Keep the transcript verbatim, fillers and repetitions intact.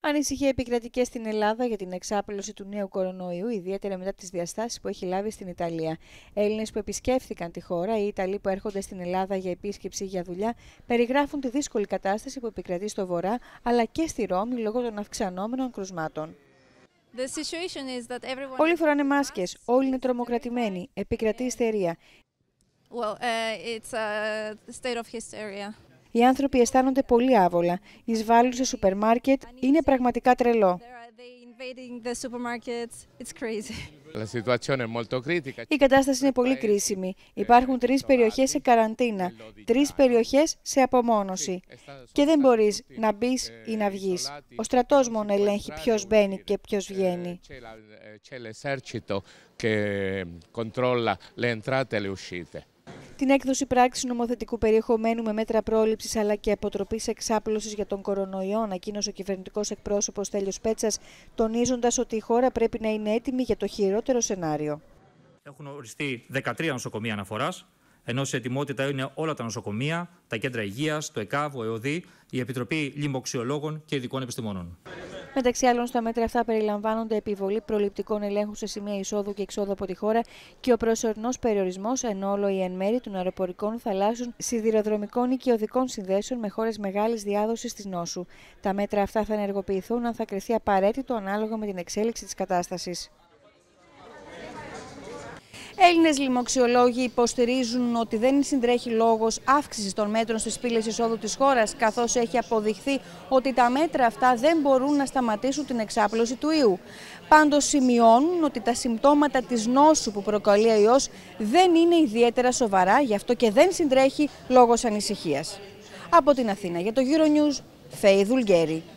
Ανησυχία επικρατεί και στην Ελλάδα για την εξάπλωση του νέου κορονοϊού, ιδιαίτερα μετά τις διαστάσεις που έχει λάβει στην Ιταλία. Έλληνες που επισκέφθηκαν τη χώρα ή Ιταλοί που έρχονται στην Ελλάδα για επίσκεψη ή για δουλειά περιγράφουν τη δύσκολη κατάσταση που επικρατεί στο Βορρά αλλά και στη Ρώμη λόγω των αυξανόμενων κρουσμάτων. Όλοι φοράνε μάσκες, όλοι είναι τρομοκρατημένοι, επικρατεί ιστερία. Well, uh, it's a state of hysteria. Οι άνθρωποι αισθάνονται πολύ άβολα. Εισβάλλουν σε σούπερ μάρκετ, είναι πραγματικά τρελό. Η κατάσταση είναι πολύ κρίσιμη. Υπάρχουν τρεις περιοχές σε καραντίνα, τρεις περιοχές σε απομόνωση. Και δεν μπορείς να μπεις ή να βγεις. Ο στρατός μόνο ελέγχει ποιος μπαίνει και ποιος βγαίνει. Την έκδοση πράξης νομοθετικού περιεχομένου με μέτρα πρόληψης αλλά και αποτροπής εξάπλωσης για τον κορονοϊό ανακοίνωσε ο κυβερνητικός εκπρόσωπος Στέλιος Πέτσας, τονίζοντας ότι η χώρα πρέπει να είναι έτοιμη για το χειρότερο σενάριο. Έχουν οριστεί δεκατρία νοσοκομεία αναφοράς, ενώ σε ετοιμότητα είναι όλα τα νοσοκομεία, τα κέντρα υγείας, το ΕΚΑΒ, ο ΕΟΔΗ, η Επιτροπή Λοιμοξιολόγων και Ειδικών Επιστημόνων. Μεταξύ άλλων, στα μέτρα αυτά περιλαμβάνονται επιβολή προληπτικών ελέγχων σε σημεία εισόδου και εξόδου από τη χώρα και ο προσωρινός περιορισμός εν όλο ή εν μέρη των αεροπορικών, θαλάσσιων, σιδηροδρομικών ή και οδικών συνδέσεων με χώρες μεγάλης διάδοσης της νόσου. Τα μέτρα αυτά θα ενεργοποιηθούν αν θα κριθεί απαραίτητο ανάλογα με την εξέλιξη της κατάστασης. Έλληνες λοιμοξιολόγοι υποστηρίζουν ότι δεν συντρέχει λόγος αύξησης των μέτρων στις πύλες εισόδου της χώρας, καθώς έχει αποδειχθεί ότι τα μέτρα αυτά δεν μπορούν να σταματήσουν την εξάπλωση του ιού. Πάντως σημειώνουν ότι τα συμπτώματα της νόσου που προκαλεί ο ιός δεν είναι ιδιαίτερα σοβαρά, γι' αυτό και δεν συντρέχει λόγος ανησυχίας. Από την Αθήνα για το Euronews, Φέη Δουλγέρη.